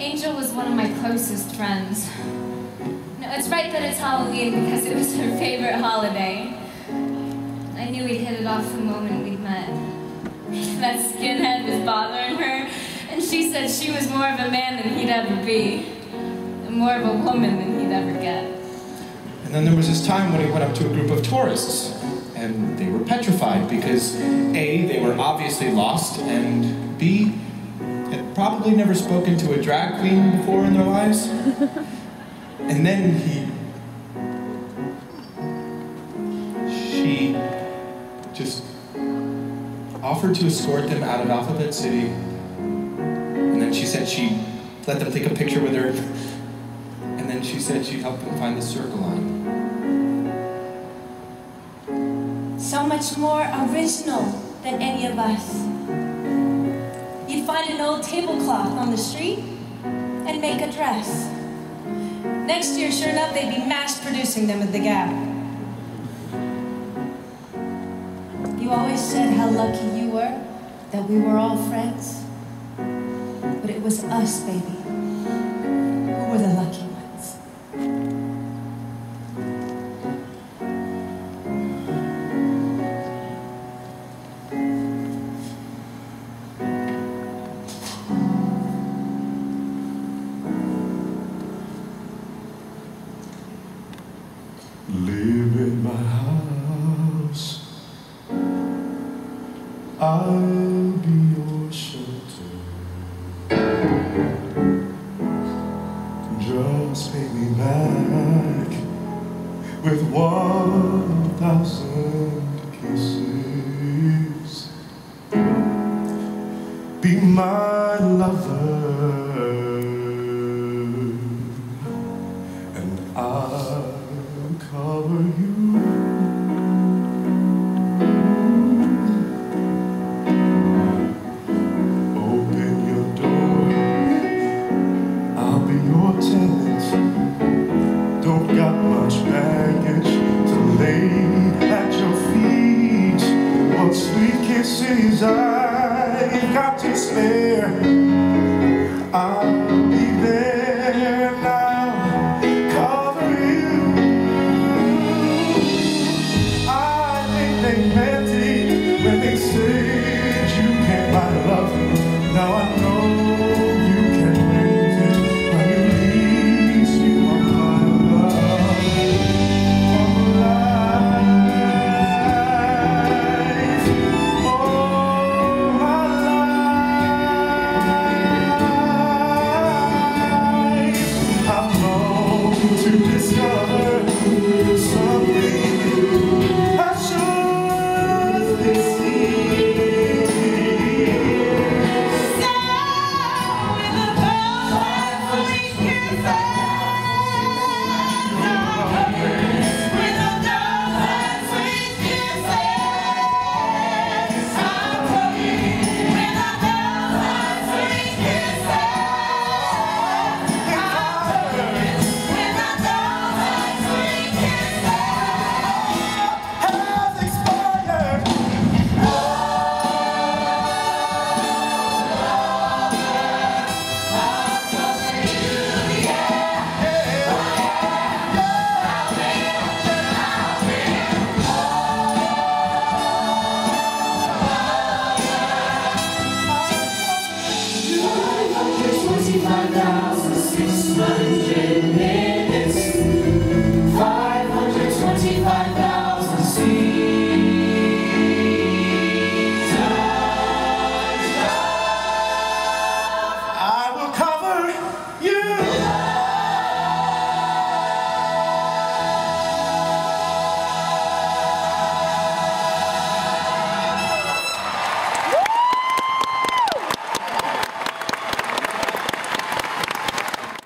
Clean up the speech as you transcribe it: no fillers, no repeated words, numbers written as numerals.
Angel was one of my closest friends. No, it's right that it's Halloween because it was her favorite holiday. I knew we'd hit it off the moment we met. That skinhead was bothering her, and she said she was more of a man than he'd ever be, and more of a woman than he'd ever get. And then there was this time when he went up to a group of tourists, and they were petrified because A, they were obviously lost, and B, had probably never spoken to a drag queen before in their lives. And then she just offered to escort them out of Alphabet City, and then she said she'd let them take a picture with her, and then she said she'd help them find the circle line. So much more original than any of us. You'd find an old tablecloth on the street and make a dress. Next year, sure enough, they'd be mass producing them at the Gap. You always said how lucky you were that we were all friends. But it was us, baby, who were the lucky ones. Live in my house, I'll be your shelter. Just pay me back with 1,000 kisses. Be my lover, and I'll cover you. Open your door, I'll be your tenant. Don't got much baggage to lay at your feet. What sweet kisses I've got to spare. I'll be there now, cover you. They meant it when they said you can't buy love.